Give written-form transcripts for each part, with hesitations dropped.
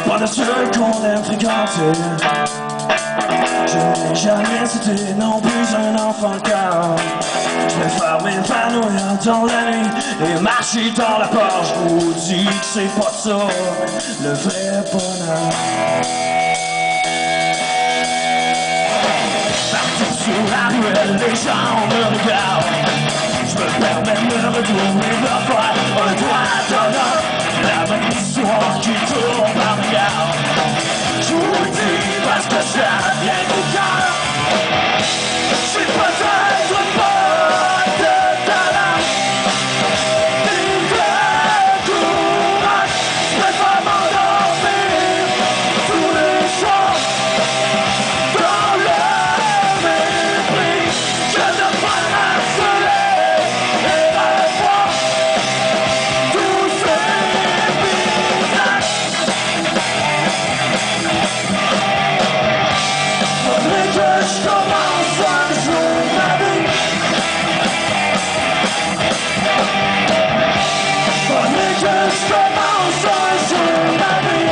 pas de ceux qu'on aime fréquenter. Je n'ai jamais été non plus un enfant car je préfère m'évanouir dans la nuit et marcher dans la porte. Je vous dis que c'est pas ça le vrai bonheur. Partout sur la ruelle, les gens me regardent. Je me permets de me retourner vers faire un doigt d'honneur. La même histoire qui tourne par le regard. Je vous le dis parce que ça vient du cœur. Je suis peut-être pas de talent, ni de courage. Je préfère m'endormir tous les soirs dans le mépris que de faire un soleil et revoir tous ces visages. Faudrait que je commence un jour ma vie. Faudrait que je commence un jour ma vie.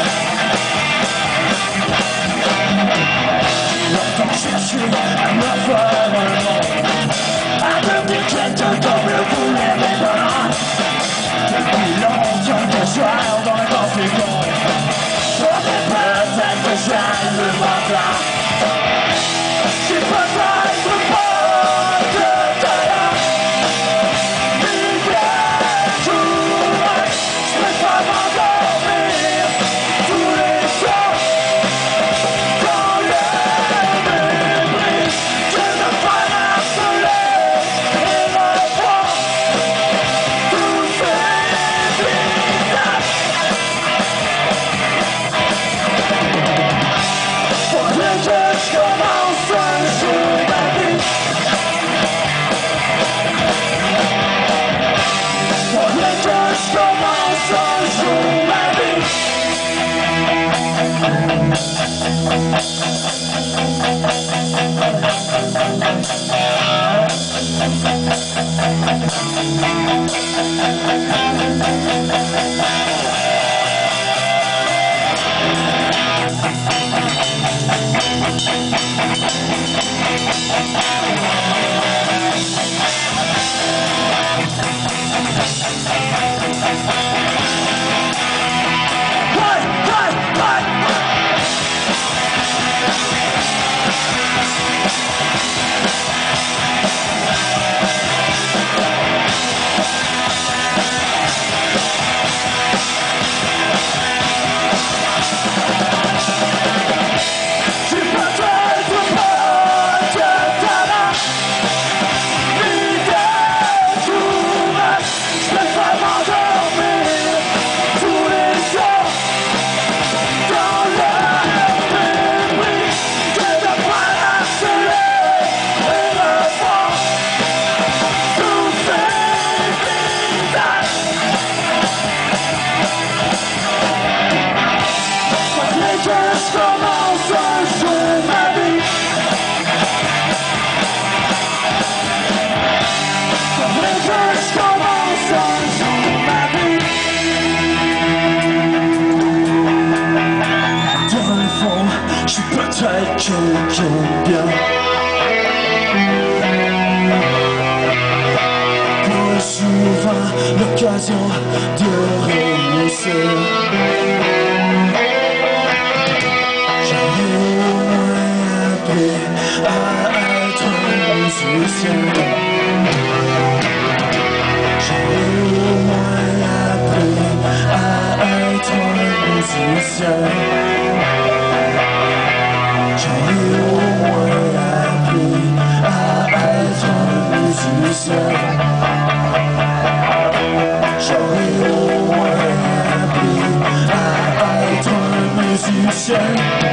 Longtemps cherché à me faire un nom, à devenir quelqu'un comme le voulait mes parents. Depuis longtemps que je erre dans le passé con. Faudrait peut-être que j'aille le matin. J'ai peut-être pas de talent, ni de courage. Je préfère m'endormir tous les soirs dans le mépris que de faire un soleil et revoir tous ces visages. Faudrait que je commence un jour ma vie. Faudrait que je commence un jour ma vie. Je suis peut-être quelqu'un de bien. Pas souvent l'occasion de réussir. J'aurais au moins appris à être un musicien. J'aurais au moins appris à être un musicien. J'aurais au moins appris à être un musicien. J'aurais au moins appris à être un musicien.